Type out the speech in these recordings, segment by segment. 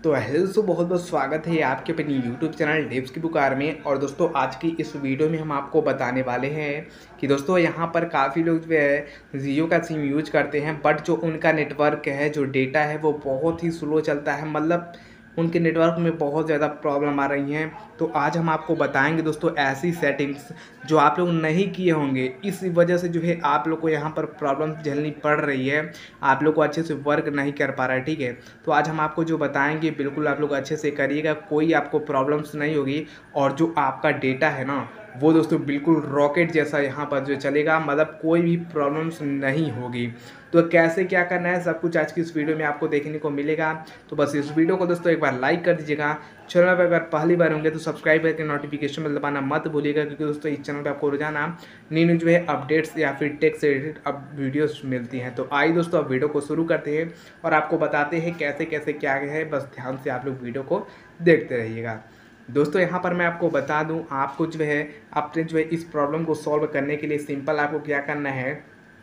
तो हेलो दोस्तों, बहुत बहुत स्वागत है आपके अपनी यूट्यूब चैनल डेव्स की पुकार में। और दोस्तों आज की इस वीडियो में हम आपको बताने वाले हैं कि दोस्तों यहाँ पर काफ़ी लोग जो है जियो का सिम यूज करते हैं, बट जो उनका नेटवर्क है, जो डेटा है, वो बहुत ही स्लो चलता है। मतलब उनके नेटवर्क में बहुत ज़्यादा प्रॉब्लम आ रही हैं। तो आज हम आपको बताएंगे दोस्तों ऐसी सेटिंग्स जो आप लोग नहीं किए होंगे, इस वजह से जो है आप लोग को यहाँ पर प्रॉब्लम झेलनी पड़ रही है, आप लोग को अच्छे से वर्क नहीं कर पा रहा है। ठीक है, तो आज हम आपको जो बताएंगे बिल्कुल आप लोग अच्छे से करिएगा, कोई आपको प्रॉब्लम्स नहीं होगी। और जो आपका डेटा है ना, वो दोस्तों बिल्कुल रॉकेट जैसा यहाँ पर जो चलेगा, मतलब कोई भी प्रॉब्लम्स नहीं होगी। तो कैसे क्या करना है सब कुछ आज की इस वीडियो में आपको देखने को मिलेगा। तो बस इस वीडियो को दोस्तों एक बार लाइक कर दीजिएगा। चैनल पर अगर पहली बार होंगे तो सब्सक्राइब करके नोटिफिकेशन में दबाना मत भूलिएगा, क्योंकि दोस्तों इस चैनल पर आपको रोजाना न्यू जो है अपडेट्स या फिर टेक से रिलेटेड अब वीडियोस मिलती हैं। तो आइए दोस्तों अब वीडियो को शुरू करते हैं और आपको बताते हैं कैसे कैसे क्या है। बस ध्यान से आप लोग वीडियो को देखते रहिएगा। दोस्तों यहाँ पर मैं आपको बता दूं, आपको जो है अपने जो है इस प्रॉब्लम को सॉल्व करने के लिए सिंपल आपको क्या करना है,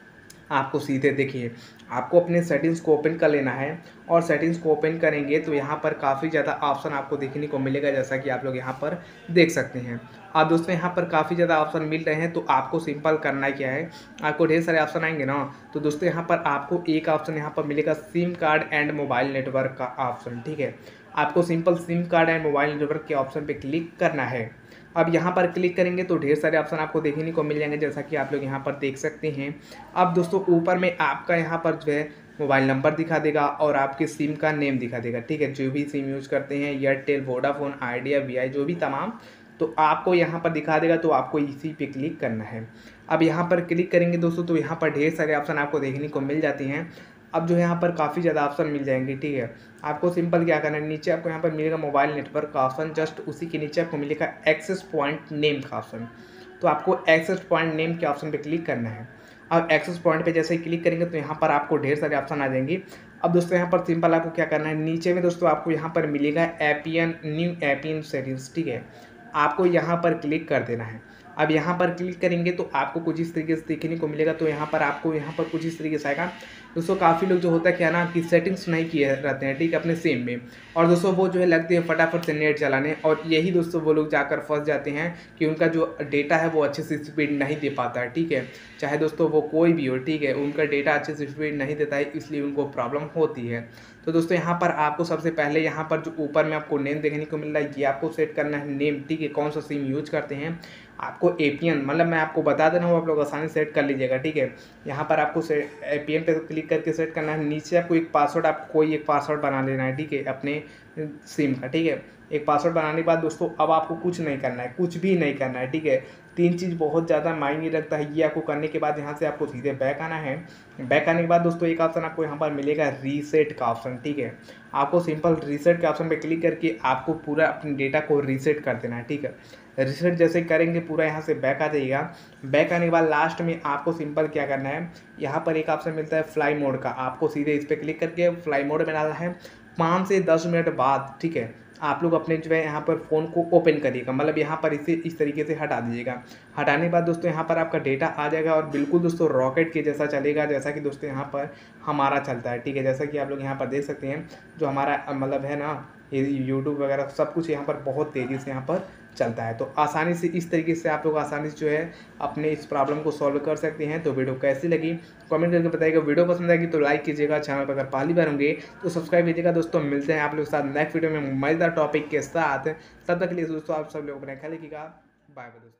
आपको सीधे देखिए, आपको अपने सेटिंग्स को ओपन कर लेना है। और सेटिंग्स को ओपन करेंगे तो यहाँ पर काफ़ी ज़्यादा ऑप्शन आपको देखने को मिलेगा, जैसा कि आप लोग यहाँ पर देख सकते हैं। अब दोस्तों यहाँ पर काफ़ी ज़्यादा ऑप्शन मिल रहे हैं, तो आपको सिंपल करना क्या है, आपको ढेर सारे ऑप्शन आएंगे ना, तो दोस्तों यहाँ पर आपको एक ऑप्शन यहाँ पर मिलेगा sim card and mobile network का ऑप्शन। ठीक है, आपको simple sim card and mobile network के ऑप्शन पर क्लिक करना है। अब यहाँ पर क्लिक करेंगे तो ढेर सारे ऑप्शन आपको देखने को मिल जाएंगे, जैसा कि आप लोग यहाँ पर देख सकते हैं। अब दोस्तों ऊपर में आपका यहाँ पर जो है मोबाइल नंबर दिखा देगा और आपके सिम का नेम दिखा देगा। ठीक है, जो भी सिम यूज़ करते हैं, एयरटेल, वोडाफोन, आइडिया, वीआई, जो भी तमाम, तो आपको यहाँ पर दिखा देगा। तो आपको इसी पे क्लिक करना है। अब यहाँ पर क्लिक करेंगे दोस्तों तो यहाँ पर ढेर सारे ऑप्शन आपको देखने को मिल जाती हैं। अब जो है यहाँ पर काफ़ी ज़्यादा ऑप्शन मिल जाएंगे। ठीक है, आपको सिंपल क्या करना है, नीचे आपको यहाँ पर मिलेगा मोबाइल नेटवर्क का ऑप्शन, जस्ट उसी के नीचे आपको मिलेगा एक्सेस पॉइंट नेम का ऑप्शन। तो आपको एक्सेस पॉइंट नेम के ऑप्शन पे क्लिक करना है। अब एक्सेस पॉइंट पे जैसे ही क्लिक करेंगे तो यहाँ पर आपको ढेर सारे ऑप्शन आ जाएंगे। अब दोस्तों यहाँ पर सिंपल आपको क्या करना है, नीचे में दोस्तों आपको यहाँ पर मिलेगा एपीएन न्यू एपीएन सेटिंग्स। ठीक है, आपको यहाँ पर क्लिक कर देना है। अब यहाँ पर क्लिक करेंगे तो आपको कुछ इस तरीके से देखने को मिलेगा। तो यहाँ पर आपको यहाँ पर कुछ इस तरीके से आएगा। दोस्तों काफ़ी लोग जो होता है क्या ना कि सेटिंग्स नहीं किए रहते हैं, ठीक है, अपने सिम में, और दोस्तों वो जो है लगते हैं फटाफट से नेट चलाने, और यही दोस्तों वो लोग जाकर फंस जाते हैं कि उनका जो डेटा है वो अच्छे से स्पीड नहीं दे पाता है। ठीक है, चाहे दोस्तों वो कोई भी हो, ठीक है, उनका डेटा अच्छे से स्पीड नहीं देता है, इसलिए उनको प्रॉब्लम होती है। तो दोस्तों यहाँ पर आपको सबसे पहले यहाँ पर जो ऊपर में आपको नेम देखने को मिल रहा है, ये आपको सेट करना है नेम। ठीक है, कौन सा सिम यूज करते हैं, आपको एपीएन, मतलब मैं आपको बता दे रहा हूँ, आप लोग आसानी सेट कर लीजिएगा। ठीक है, यहाँ पर आपको एपीएन पे क्लिक करके सेट करना है। नीचे आपको एक पासवर्ड, आपको कोई एक पासवर्ड बना लेना है। ठीक है, अपने सिम का। ठीक है, एक पासवर्ड बनाने के बाद दोस्तों अब आपको कुछ नहीं करना है, कुछ भी नहीं करना है। ठीक है, तीन चीज़ बहुत ज़्यादा मायने रखता है। ये आपको करने के बाद यहाँ से आपको सीधे बैक आना है। बैक आने के बाद दोस्तों एक ऑप्शन आपको यहाँ पर मिलेगा रीसेट का ऑप्शन। ठीक है, आपको सिंपल रीसेट के ऑप्शन पे क्लिक करके आपको पूरा अपने डेटा को रीसेट कर देना है। ठीक है, रीसेट जैसे करेंगे पूरा यहाँ से बैक आ जाइएगा। बैक आने के बाद लास्ट में आपको सिंपल क्या करना है, यहाँ पर एक ऑप्शन मिलता है फ्लाई मोड का, आपको सीधे इस पर क्लिक करके फ्लाई मोड में डालना है। 5 से 10 मिनट बाद, ठीक है, आप लोग अपने जो है यहाँ पर फ़ोन को ओपन करिएगा, मतलब यहाँ पर इसे इस तरीके से हटा दीजिएगा। हटाने के बाद दोस्तों यहाँ पर आपका डेटा आ जाएगा और बिल्कुल दोस्तों रॉकेट के जैसा चलेगा, जैसा कि दोस्तों यहाँ पर हमारा चलता है। ठीक है, जैसा कि आप लोग यहाँ पर देख सकते हैं, जो हमारा मतलब है ना, ये यूट्यूब वगैरह सब कुछ यहाँ पर बहुत तेज़ी से यहाँ पर चलता है। तो आसानी से इस तरीके से आप लोग आसानी से जो है अपने इस प्रॉब्लम को सॉल्व कर सकते हैं। तो वीडियो कैसी लगी कमेंट करके बताइएगा। वीडियो पसंद आएगी तो लाइक कीजिएगा, चैनल पर अगर पहली बार होंगे तो सब्सक्राइब कीजिएगा। दोस्तों मिलते हैं आप लोग के साथ नेक्स्ट वीडियो में मजेदार टॉपिक के साथ। तब तक के लिए दोस्तों आप सब लोग अपना ख्याल रखिएगा। बाय बाय दोस्तों।